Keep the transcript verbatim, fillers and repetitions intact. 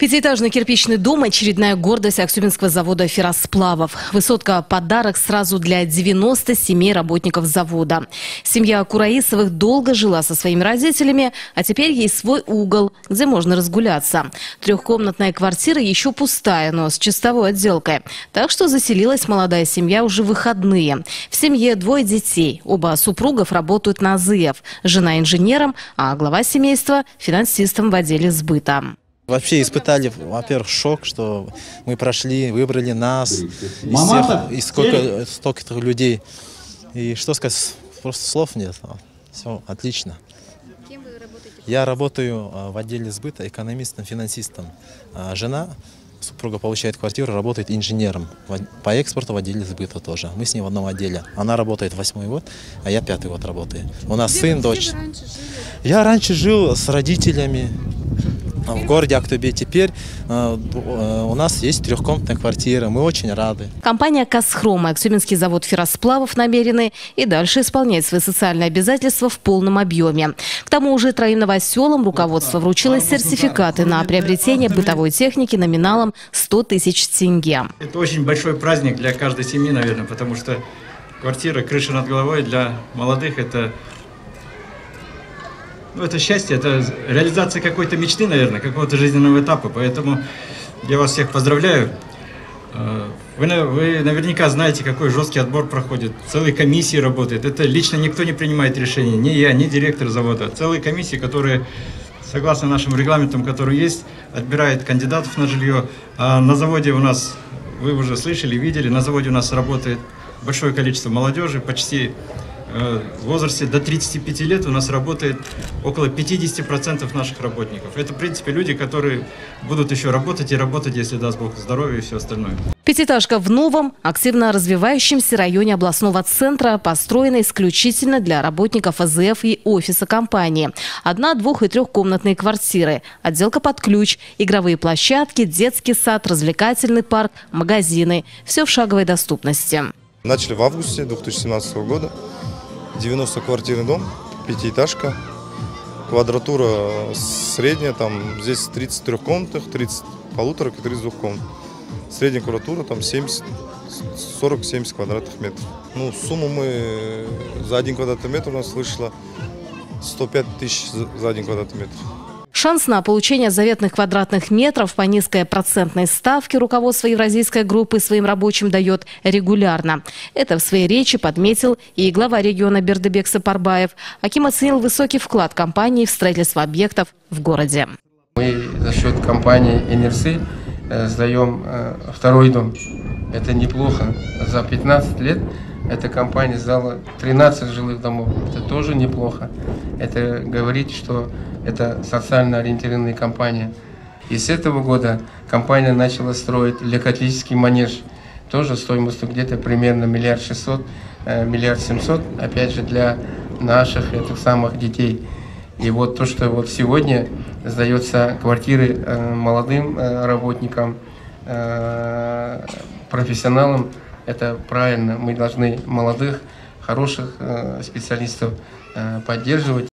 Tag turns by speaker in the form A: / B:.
A: Пятиэтажный кирпичный дом – очередная гордость Актюбинского завода ферросплавов. Высотка – подарок сразу для девяноста семи работников завода. Семья Кураисовых долго жила со своими родителями, а теперь есть свой угол, где можно разгуляться. Трехкомнатная квартира еще пустая, но с чистовой отделкой. Так что заселилась молодая семья уже в выходные. В семье двое детей. Оба супругов работают на АЗФ. Жена инженером, а глава семейства – финансистом в отделе сбыта.
B: Вообще испытали, во-первых, шок, что мы прошли, выбрали нас, из всех, и сколько, столько людей. И что сказать, просто слов нет. Все отлично.
A: Кем вы работаете?
B: Я работаю в отделе сбыта экономистом-финансистом. Жена, супруга, получает квартиру, работает инженером по экспорту в отделе сбыта тоже. Мы с ней в одном отделе. Она работает восьмой год, а я пятый год работаю. У нас
A: где,
B: сын,
A: где
B: дочь.
A: Вы раньше жили?
B: Я раньше жил с родителями в городе Актобе. Теперь э, у нас есть трехкомнатная квартира. Мы очень рады.
A: Компания «Казхром» и Актюбинский завод ферросплавов намерены и дальше исполнять свои социальные обязательства в полном объеме. К тому же троим новоселам руководство вручило сертификаты на приобретение бытовой техники номиналом сто тысяч тенге.
C: Это очень большой праздник для каждой семьи, наверное, потому что квартира, крыша над головой для молодых – это... Ну, это счастье, это реализация какой-то мечты, наверное, какого-то жизненного этапа. Поэтому я вас всех поздравляю. Вы, вы наверняка знаете, какой жесткий отбор проходит. Целые комиссии работают. Это лично никто не принимает решения. Ни я, ни директор завода. Целые комиссии, которые, согласно нашим регламентам, которые есть, отбирают кандидатов на жилье. А на заводе у нас, вы уже слышали, видели, на заводе у нас работает большое количество молодежи, почти... В возрасте до тридцати пяти лет у нас работает около пятидесяти процентов наших работников. Это, в принципе, люди, которые будут еще работать и работать, если даст Бог здоровья и все остальное.
A: Пятиэтажка в новом, активно развивающемся районе областного центра, построена исключительно для работников АЗФ и офиса компании. Одна-, двух- и трехкомнатные квартиры, отделка под ключ, игровые площадки, детский сад, развлекательный парк, магазины. Все в шаговой доступности.
D: Начали в августе две тысячи семнадцатого года. девяносто-квартирный дом, пятиэтажка, квадратура средняя, там здесь тридцать трехкомнатных, тридцать полуторок и тридцать двухкомнатных. Средняя квадратура там сорок-семьдесят квадратных метров. Ну, сумму мы за один квадратный метр у нас вышло сто пять тысяч за один квадратный метр.
A: Шанс на получение заветных квадратных метров по низкой процентной ставке руководство евразийской группы своим рабочим дает регулярно. Это в своей речи подметил и глава региона Бердыбек Сапарбаев. Аким оценил высокий вклад компании в строительство объектов в городе.
E: Мы за счет компании «Энерсы» сдаем второй дом. Это неплохо. За пятнадцать лет эта компания сдала тринадцать жилых домов. Это тоже неплохо. Это говорит, что это социально ориентированная компания. И с этого года компания начала строить легкоатлетический манеж. Тоже стоимостью где-то примерно миллиард шестьсот, миллиард семьсот. Опять же для наших этих самых детей. И вот то, что вот сегодня сдается квартиры молодым работникам, профессионалам, это правильно. Мы должны молодых, хороших специалистов поддерживать.